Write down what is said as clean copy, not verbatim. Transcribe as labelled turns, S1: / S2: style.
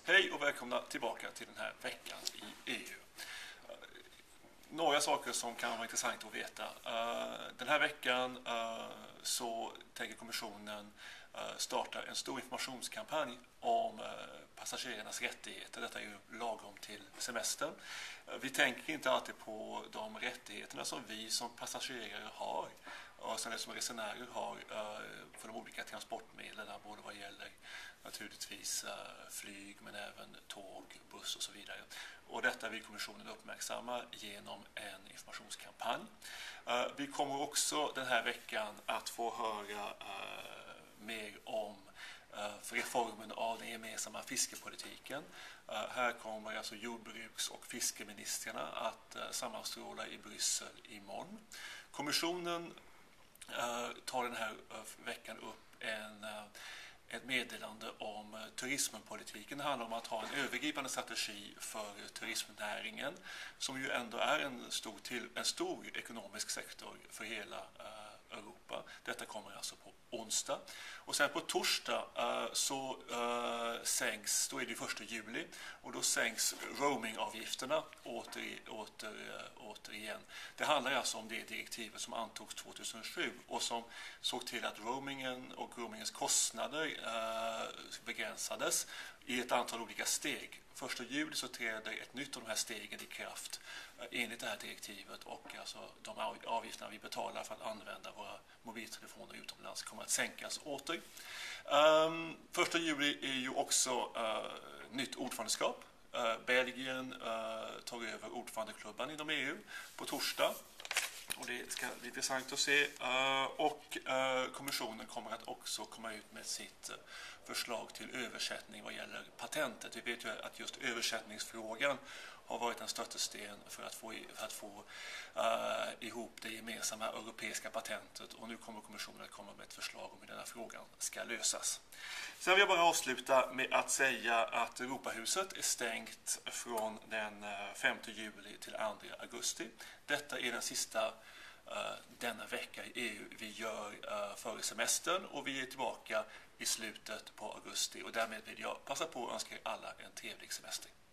S1: Hej och välkomna tillbaka till den här veckan i EU. Några saker som kan vara intressant att veta. Den här veckan så tänker kommissionen starta en stor informationskampanj om passagerarnas rättigheter. Detta är ju lagom till semestern. Vi tänker inte alltid på de rättigheterna som vi som passagerare har och som resenärer har för de olika transportmedlen, både vad gäller naturligtvis flyg men även tåg, buss och så vidare. Och detta vill kommissionen uppmärksamma genom en informationskampanj. Vi kommer också den här veckan att få höra mer om reformen av den gemensamma fiskepolitiken. Här kommer alltså jordbruks- och fiskeministrarna att sammanstråla i Bryssel imorgon. Kommissionen tar den här veckan upp ett meddelande om turismpolitiken. Det handlar om att ha en övergripande strategi för turismnäringen som ju ändå är en stor ekonomisk sektor för hela Europa. Detta kommer alltså på onsdag. Och sen på torsdag så sänks, då är det 1 juli, och då sänks roamingavgifterna återigen. Det handlar alltså om det direktivet som antogs 2007 och som såg till att roamingen och roamingens kostnader begränsades i ett antal olika steg. 1 juli så träder ett nytt av de här stegen i kraft enligt det här direktivet, och alltså de avgifterna vi betalar för att använda våra mobiltelefoner utomlands kommer att sänkas åter. 1 juli är ju också nytt ordförandeskap. Belgien tar över ordförandeklubban inom EU på torsdag. Och det ska bli intressant att se. Och kommissionen kommer att också komma ut med sitt förslag till översättning vad gäller patentet. Vi vet ju att just översättningsfrågan har varit en stötesten för att få ihop det gemensamma europeiska patentet. Och nu kommer kommissionen att komma med ett förslag om hur denna frågan ska lösas. Sen vill jag bara avsluta med att säga att Europahuset är stängt från den 5 juli till 2 augusti. Detta är den sista denna vecka i EU vi gör före semestern, och vi är tillbaka i slutet på augusti. Och därmed vill jag passa på att önska er alla en trevlig semester.